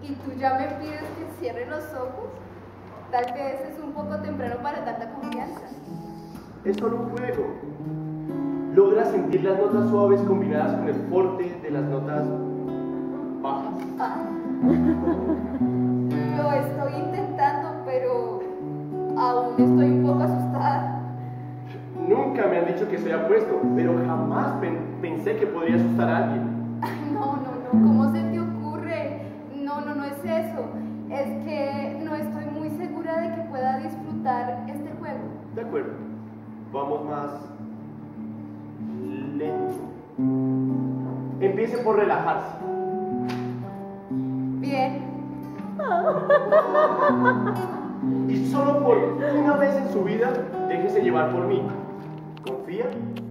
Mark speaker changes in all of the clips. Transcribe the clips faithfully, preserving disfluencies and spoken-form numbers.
Speaker 1: ¿Y tú ya me pides que cierre los ojos? Tal vez es un poco temprano para tanta confianza.
Speaker 2: Es solo un juego. Logras sentir las notas suaves combinadas con el forte de las notas bajas.
Speaker 1: Ah. Lo estoy intentando, pero aún estoy un poco asustada.
Speaker 2: Nunca me han dicho que soy apuesto, pero jamás pen pensé que podría asustar a alguien.
Speaker 1: No, no, no, ¿cómo se te ocurre? No, no, no es eso. Es que no estoy muy segura de que pueda disfrutar este juego.
Speaker 2: De acuerdo. Vamos más lento. Empiece por relajarse.
Speaker 1: Bien.
Speaker 2: Y solo por una vez en su vida, déjese llevar por mí. ¿Confía?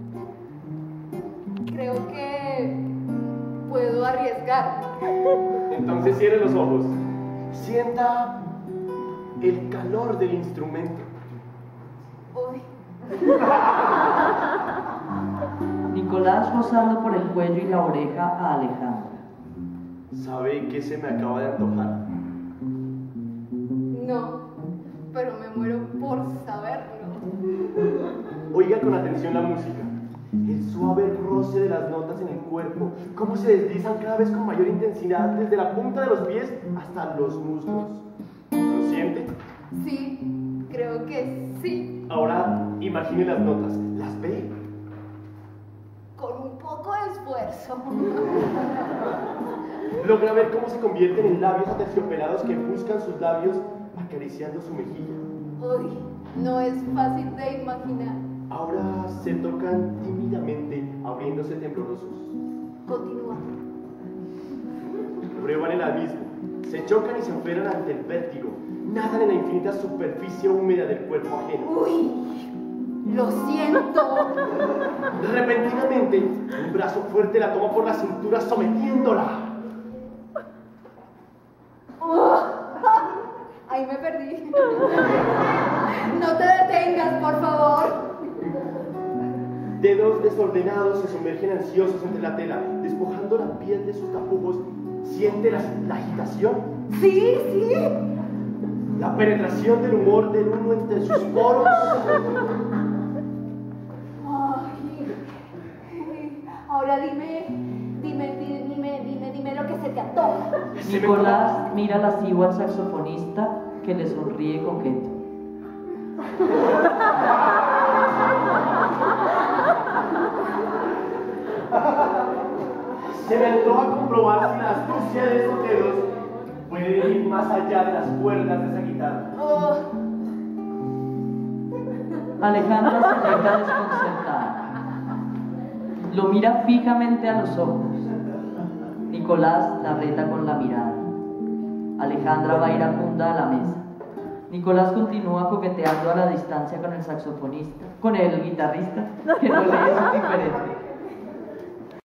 Speaker 1: Creo que puedo arriesgar.
Speaker 2: Entonces cierre los ojos. Sienta el calor del instrumento.
Speaker 1: Uy.
Speaker 3: Nicolás rozando por el cuello y la oreja a Alejandra.
Speaker 2: ¿Sabe qué se me acaba de antojar?
Speaker 1: No, pero me muero por saberlo.
Speaker 2: Oiga con atención la música. El suave roce de las notas en el cuerpo, cómo se deslizan cada vez con mayor intensidad desde la punta de los pies hasta los muslos. ¿Lo siente?
Speaker 1: Sí, creo que sí.
Speaker 2: Ahora imagine las notas. ¿Las ve?
Speaker 1: Con un poco de esfuerzo.
Speaker 2: Logra ver cómo se convierten en labios aterciopelados que buscan sus labios acariciando su mejilla.
Speaker 1: Uy, no es fácil de imaginar.
Speaker 2: Ahora se tocan tímidamente, abriéndose temblorosos.
Speaker 1: Continúa.
Speaker 2: Prueban el abismo, se chocan y se aferran ante el vértigo, nadan en la infinita superficie húmeda del cuerpo ajeno.
Speaker 1: Uy, lo siento.
Speaker 2: Repentinamente, un brazo fuerte la toma por la cintura, sometiéndola.
Speaker 1: Uh, ahí me perdí. No te detengas, por favor.
Speaker 2: Dedos desordenados se sumergen ansiosos entre la tela, despojando la piel de sus tapujos. ¿Siente la, la agitación?
Speaker 1: Sí, sí.
Speaker 2: La penetración del humor del uno entre sus poros.
Speaker 1: Ay, ahora dime, dime, dime, dime, dime, dime lo que se te antoja.
Speaker 3: Nicolás mira lascivo al saxofonista que le sonríe coqueto.
Speaker 2: Se me antoja comprobar si la astucia de esos dedos puede ir más allá de las cuerdas de esa guitarra.
Speaker 1: Oh.
Speaker 3: Alejandra se deja desconcertada. Lo mira fijamente a los ojos. Nicolás la reta con la mirada. Alejandra va iracunda a la mesa. Nicolás continúa coqueteando a la distancia con el saxofonista, con el guitarrista, que no le es indiferente.